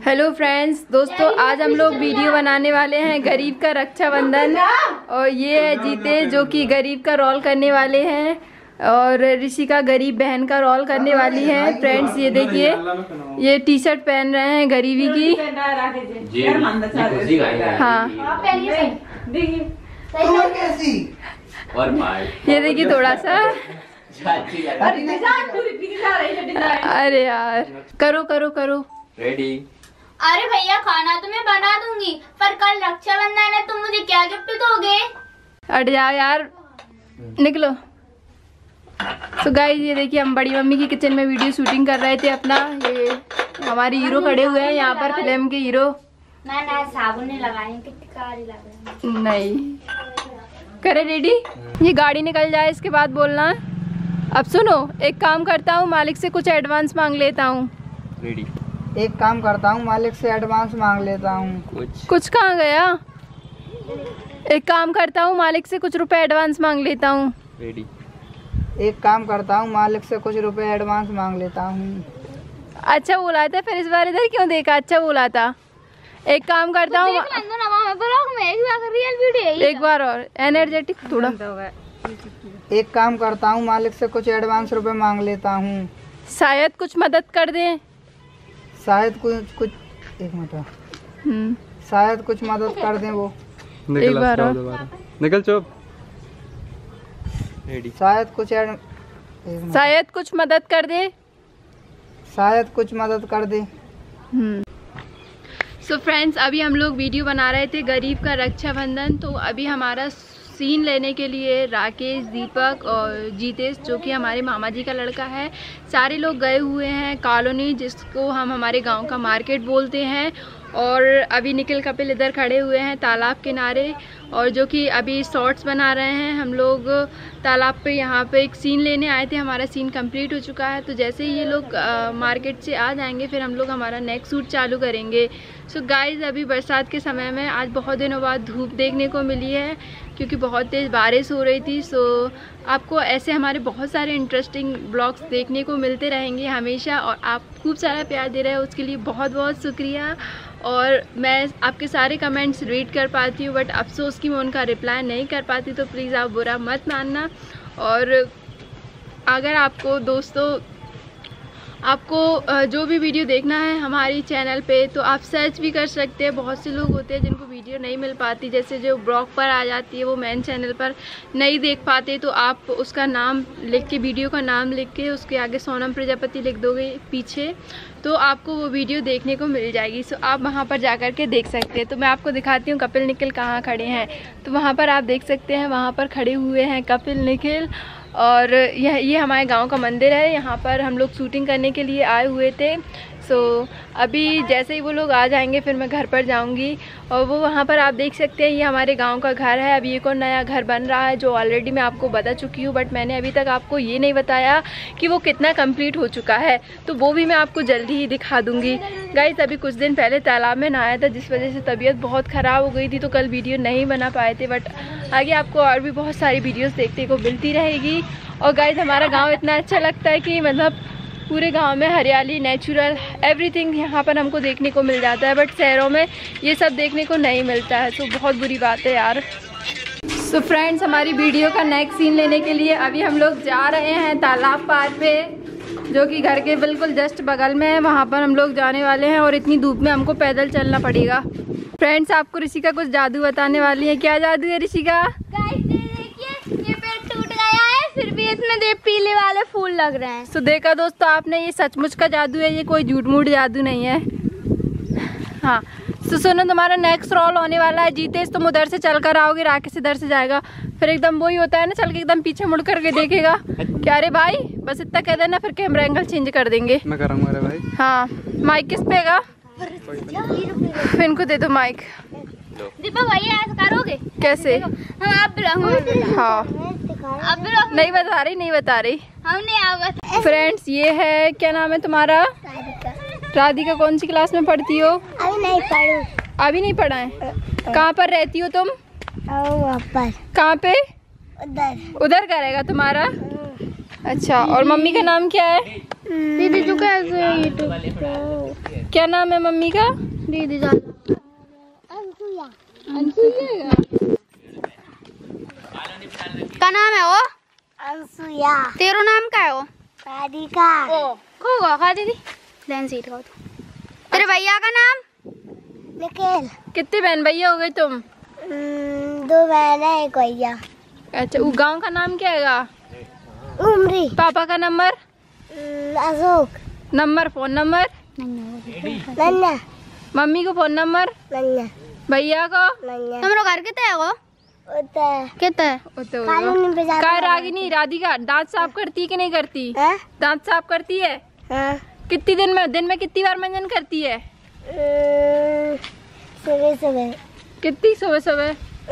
Hello friends, दोस्तों आज हम लोग वीडियो बनाने वाले हैं गरीब का रक्षाबंधन। और ये है जीतेश जो कि गरीब का रोल करने वाले हैं और ऋषिका गरीब बहन का रोल करने वाली है। फ्रेंड्स ये देखिए, ये टी शर्ट पहन रहे हैं गरीबी की। हाँ ये देखिए थोड़ा सा। अरे यार करो करो करो रेडी। अरे भैया खाना तो मैं बना दूंगी, पर कल रक्षाबंधन है, तुम मुझे क्या गिफ्ट दोगे? हट जाओ यार, निकलो। तो गाइस ये देखिए, हम बड़ी मम्मी की किचन में वीडियो शूटिंग कर रहे थे अपना। ये हमारे हीरो खड़े हुए हैं यहाँ पर, फिल्म के हीरो। ना साबुन नहीं लगाए, कितनी कारी लग रही है। नहीं करे रेडी। ये गाड़ी निकल जाए इसके बाद बोलना। अब सुनो, एक काम करता हूँ, मालिक से कुछ एडवांस मांग लेता हूँ। रेडी। एक काम करता हूँ, मालिक से एडवांस मांग लेता हूँ। कुछ कहाँ गया? एक काम करता हूँ, मालिक से कुछ रुपए एडवांस मांग लेता हूँ। रेडी। एक काम करता हूँ, मालिक से कुछ रुपए एडवांस मांग लेता हूँ। अच्छा बोला था, फिर इस बार इधर क्यों देखा? अच्छा बोला था। एक काम करता हूँ, एक बार और एनर्जेटिक थोड़ा। एक काम करता हूँ, मालिक से कुछ एडवांस रुपए मांग लेता हूँ। शायद कुछ मदद कर दें। शायद कुछ एक मिनट, शायद कुछ मदद कर दें वो। एक बार और निकल चुप। रेडी। शायद कुछ शायद कुछ मदद कर दे। शायद कुछ मदद कर दे। सो फ्रेंड्स, अभी हम लोग वीडियो बना रहे थे गरीब का रक्षाबंधन। तो अभी हमारा सीन लेने के लिए राकेश, दीपक और जीतेश जो कि हमारे मामा जी का लड़का है, सारे लोग गए हुए हैं कॉलोनी, जिसको हम हमारे गांव का मार्केट बोलते हैं। और अभी निखिल कपिल इधर खड़े हुए हैं तालाब किनारे, और जो कि अभी शॉर्ट्स बना रहे हैं। हम लोग तालाब पे यहाँ पे एक सीन लेने आए थे, हमारा सीन कंप्लीट हो चुका है। तो जैसे ही ये लोग मार्केट से आ जाएंगे, फिर हम लोग हमारा नेक्स्ट शूट चालू करेंगे। सो गाइज़, अभी बरसात के समय में आज बहुत दिनों बाद धूप देखने को मिली है, क्योंकि बहुत तेज़ बारिश हो रही थी। सो आपको ऐसे हमारे बहुत सारे इंटरेस्टिंग ब्लॉग्स देखने को मिलते रहेंगे हमेशा, और आप खूब सारा प्यार दे रहे हो, उसके लिए बहुत बहुत शुक्रिया। और मैं आपके सारे कमेंट्स रीड कर पाती हूँ, बट अफसोस कि मैं उनका रिप्लाई नहीं कर पाती, तो प्लीज़ आप बुरा मत मानना। और अगर आपको दोस्तों, आपको जो भी वीडियो देखना है हमारी चैनल पे, तो आप सर्च भी कर सकते हैं। बहुत से लोग होते हैं जिनको वीडियो नहीं मिल पाती, जैसे जो ब्लॉग पर आ जाती है वो मेन चैनल पर नहीं देख पाते, तो आप उसका नाम लिख के, वीडियो का नाम लिख के उसके आगे सोनम प्रजापति लिख दोगे पीछे, तो आपको वो वीडियो देखने को मिल जाएगी। सो आप वहाँ पर जा कर के देख सकते हैं। तो मैं आपको दिखाती हूँ कपिल निखिल कहाँ खड़े हैं। तो वहाँ पर आप देख सकते हैं, वहाँ पर खड़े हुए हैं कपिल निखिल। और ये हमारे गांव का मंदिर है, यहाँ पर हम लोग शूटिंग करने के लिए आए हुए थे। सो अभी जैसे ही वो लोग आ जाएंगे, फिर मैं घर पर जाऊंगी। और वो वहाँ पर आप देख सकते हैं, ये हमारे गांव का घर है। अभी एक और नया घर बन रहा है, जो ऑलरेडी मैं आपको बता चुकी हूँ, बट मैंने अभी तक आपको ये नहीं बताया कि वो कितना कंप्लीट हो चुका है। तो वो भी मैं आपको जल्दी ही दिखा दूँगी। गाइस, अभी कुछ दिन पहले तालाब में नहाया था, जिस वजह से तबीयत बहुत ख़राब हो गई थी, तो कल वीडियो नहीं बना पाए थे। बट आगे आपको और भी बहुत सारी वीडियोस देखने को मिलती रहेगी। और गाइस, हमारा गांव इतना अच्छा लगता है कि मतलब पूरे गांव में हरियाली, नेचुरल एवरीथिंग यहाँ पर हमको देखने को मिल जाता है, बट शहरों में ये सब देखने को नहीं मिलता है। तो बहुत बुरी बात है यार। सो फ्रेंड्स, हमारी वीडियो का नेक्स्ट सीन लेने के लिए अभी हम लोग जा रहे हैं तालाब पार पे, जो कि घर के बिल्कुल जस्ट बगल में है। वहाँ पर हम लोग जाने वाले हैं, और इतनी धूप में हमको पैदल चलना पड़ेगा। फ्रेंड्स, आपको ऋषिका कुछ जादू बताने वाली है। क्या जादू है ऋषिका? ये पेड़ टूट गया है, फिर भी इसमें पीले वाले फूल लग रहे हैं। तो देखा दोस्तों आपने, ये सचमुच का जादू है, ये कोई झूठ मूठ जादू नहीं है। हाँ, तो सुनो, तुम्हारा नेक्स्ट रोल होने वाला है जीतेश। तुम उधर से चल कर आओगे, राकेश इधर से जाएगा, फिर एकदम वही होता है ना, चल के एकदम पीछे मुड़ करके देखेगा। क्या रे भाई, बस इतना कह देना, फिर कैमरा एंगल चेंज कर देंगे। मैं करूँगा रे भाई। हाँ, माइक किस पे गा? इनको दे दो माइक। दीपक भैया ऐसा करोगे कैसे? आप हाँ, नहीं बता रही। हमने फ्रेंड्स, ये है, क्या नाम है तुम्हारा? राधिका। कौन सी क्लास में पढ़ती हो? अभी नहीं पढ़ा है। कहाँ पर रहती हो तुम? कहाँ पे? उधर का रहेगा तुम्हारा? अच्छा, और मम्मी का नाम क्या है? दीदी जो क्या नाम है मम्मी का? दीदी अनसुया। का नाम है वो? अनसुया। तेरा नाम क्या है वो? राधिका। ओ को खा दीदी लेन सीट खाओ। तेरे भैया का नाम? निखिल। कितने बहन भैया हो गए तुम? 2 बहन है 1 भैया। अच्छा, वो गांव का नाम क्या है? उमरी। पापा का number? Ashok. Number, phone number? नन्ना। मम्मी को फोन नंबर? नन्ना। भैया को? नन्ना। तुमरो घर कितना है वो? कितना है? का रागिनी राधिका दांत साफ करती है कि नहीं करती? दांत साफ करती है? कितनी दिन में कितनी बार मंजन करती है? सुबह कितनी? सुबह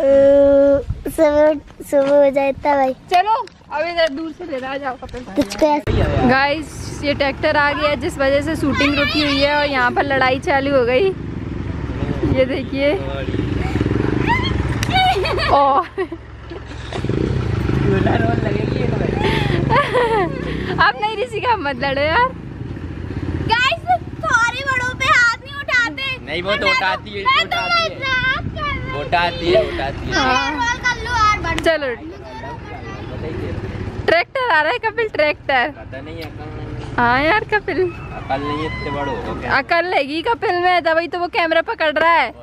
हो जाता भाई। चलो अब इधर दूर से ले आ जाओ कपिल। गाइस ये ट्रैक्टर आ गया जिस वजह से शूटिंग रुकी हुई है और यहाँ पर लड़ाई चालू हो गई। ये देखिए अब नहीं ऋषिका मत लड़ो यार। गाइस सॉरी बड़ों पे हाथ नहीं उठाते। नहीं वो तो उठाती है, उठाती है। चलो ट्रैक्टर आ रहा है कपिल, ट्रैक्टर। पता नहीं है। हाँ यार कपिल अकल नहीं है, इतने बड़ो हो गए। अकल लगी कपिल में, तभी तो वो कैमरा पकड़ रहा है।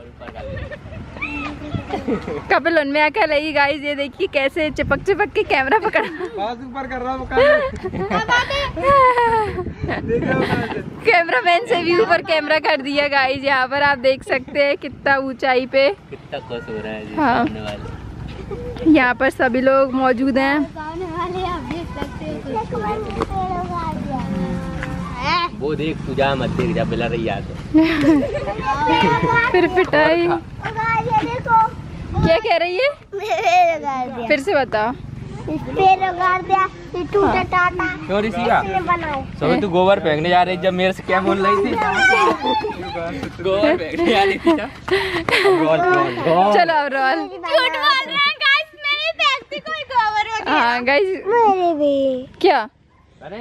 कपिल उनमें अकल लगी। गाइस ये देखिए कैसे चिपक चिपक के कैमरा पकड़ ऊपर कर रहा कैमरा मैन से भी ऊपर कैमरा कर दिया। गाइस यहाँ पर आप देख सकते हैं कितना ऊंचाई पे कितना खुश हो रहा है जी। हाँ यहाँ पर सभी लोग मौजूद हैं। वो देख तू जा मत देख, जा बिला रही है तो फिर पिटाई। क्या कह रही है? फिर से बताओ। क्यों ऋषिका? सब तू गोबर फेंकने जा रही जब मेरे से क्या बोल रही थी? गोबर फेंकने जा रही थी। चलो अब रोल। झूठ बोल रहे हैं गाइस, मेरी फेंकती कोई गोबर वगैरह। हाँ गाइस मेरे भी। क्या? अरे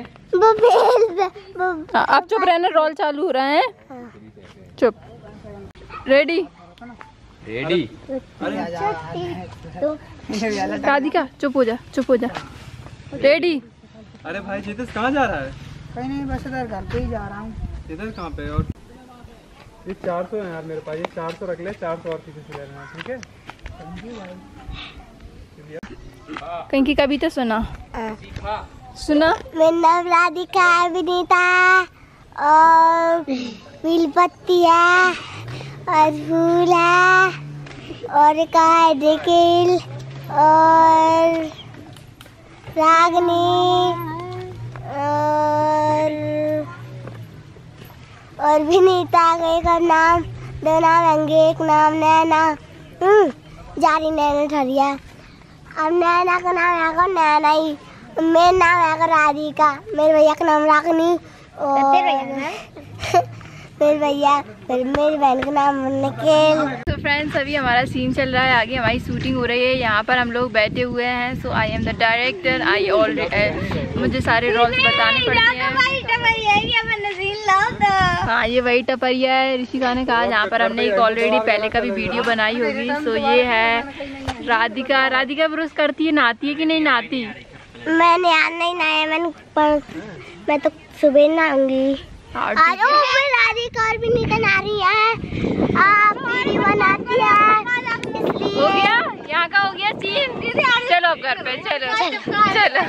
अब चुप रहना, रोल चालू हो रहा है। चुप। रेडी? रेडी। राधिका चुप हो जा, चुप हो जा। रेडी? अरे भाई जीतस कहाँ जा रहा है? कहीं नहीं, बस इधर घर पे ही जा रहा हूँ। इधर कहाँ पे? और ये 400 है यार मेरे पास, ये 400 रख ले, 400 और किसी से लेना, ठीक है? कहीं की कविता सुना। सुना। मेरा नाम राधिका विनीता और बिलपत्ती है और फूल है और एक है निखिल और रागनी और विनीता का एक नाम, 2 नाम होंगे, एक नाम नैना जारी नैना ठहरिया। अब नैना का नाम है नैना ही, मेरा नाम है राधिका, मेरे भैया का नाम रागनी और मेरे बहन का नाम निखिल। तो फ्रेंड्स अभी हमारा सीन चल रहा है, आगे हमारी शूटिंग हो रही है। यहाँ पर हम लोग बैठे हुए हैं। So I am the director. I already मुझे सारे रोल्स बताने पड़ते हैं। हाँ ये वही टपरिया है, ऋषिका ने कहा, जहाँ पर हमने एक ऑलरेडी पहले का भी वीडियो बनाई होगी। सो ये है राधिका। राधिका ब्रश करती है, नहाती है कि नहीं नहाती? मैंने आज नहीं नहाया, मैं तो सुबह नहाऊंगी। आज राधिका और भी निकल आ रही है, आप वीडियो बनाती है इसलिए। हो गया, यहाँ का हो गया सीन। चलो घर पे, चलो चलो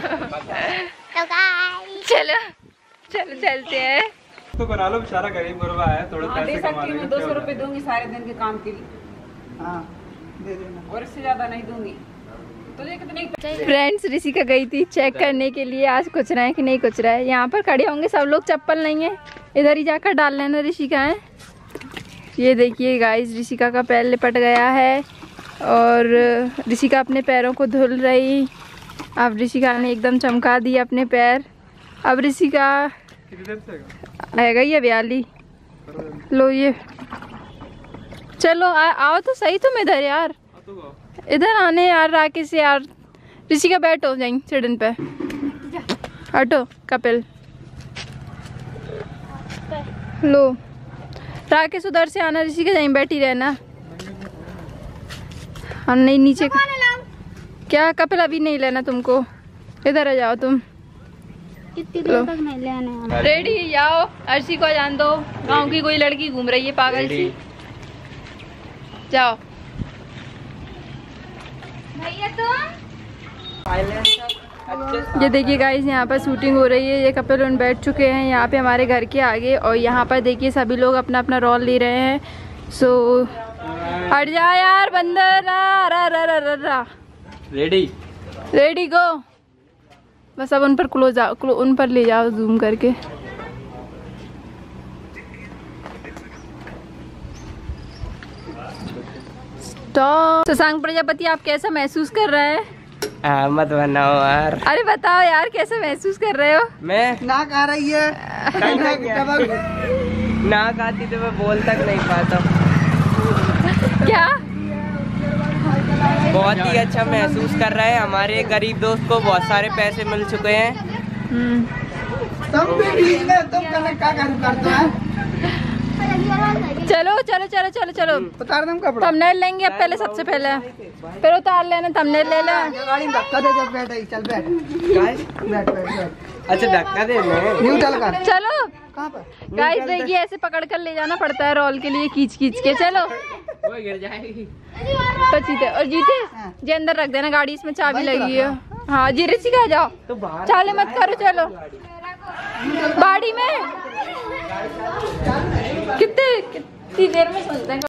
चलो चलो चलते हैं। तो बना लो, बेचारा गरीब गुरबा है, थोड़ा पैसे कमा लेगा। 200 रुपए दूंगी सारे दिन के काम के लिए। हाँ दे देना, और इससे ज्यादा नहीं दूंगी। तुझे कितने? फ्रेंड्स ऋषिका गई थी चेक करने के लिए आज कुछ रहा है कि नहीं कुछ रहा है। यहाँ पर खड़े होंगे सब लोग, चप्पल नहीं है, इधर ही जाकर डाल लेना ऋषिका है। ये देखिए गाइस ऋषिका का पैर लिपट गया है और ऋषिका अपने पैरों को धुल रही। अब ऋषिका ने एकदम चमका दिया अपने पैर। अब ऋषिका आएगा ये व्याली। लो ये चलो आओ तो सही तुम इधर यार, इधर आने यार राकेश यार। ऋषिका बैठो जाएंगे चिड़न पे, हटो कपिल। लो राकेश उधर से आना, ऋषि के यहीं बैठी रहना। हम नहीं नीचे क्या कपिल अभी नहीं लेना तुमको, इधर आ जाओ तुम। कितनी देर तक नहीं लेना? रेडी जाओ, अर्शी को जान दो, गांव की कोई लड़की घूम रही है पागल सी। जाओ भैया तुम। ये देखिए गाइस, यहाँ पर शूटिंग हो रही है। ये कपिल उन बैठ चुके हैं यहाँ पे हमारे घर के आगे, और यहाँ पर देखिए सभी लोग अपना अपना रोल ले रहे हैं। सो हट जा यार बंदर। Ready go. बस अब उन पर क्लोज उन पर ले जाओ जूम करके। स्टॉप। शशांक प्रजापति, आप कैसा महसूस कर रहे हैं? मत बनाओ यार। अरे बताओ यार, कैसे महसूस कर रहे हो? मैं नाक आ रही है। नाक आती तो मैं बोल तक नहीं पाता। क्या? बहुत ही अच्छा महसूस कर रहा है। हमारे गरीब दोस्त को बहुत सारे पैसे मिल चुके हैं। तुम भी ठीक है, तुम क्या करते हैं? चलो चलो चलो चलो चलो, उतार दम कपड़ा। थंबनेल लेंगे अब पहले, सबसे पहले फिर उतार लेना, थंबनेल ले लो। गाड़ी में धक्का दे, जब बैठ आई, चल बैठ बैठ बैठ। अच्छा धक्का दे न्यू चल कर। चलो कहाँ पर? गाइस देखिए, ऐसे पकड़ कर ले जाना पड़ता है रोल के लिए, खींच खींच के। चलो वो गिर जाएगी। तो जीते, और जीते जी अंदर रख देना गाड़ी, इसमें चाबी लगी है। हाँ जी ऋषि का जाओ, तो बाहर चाले मत करो। चलो गाड़ी में कितनी देर में सुनते हैं।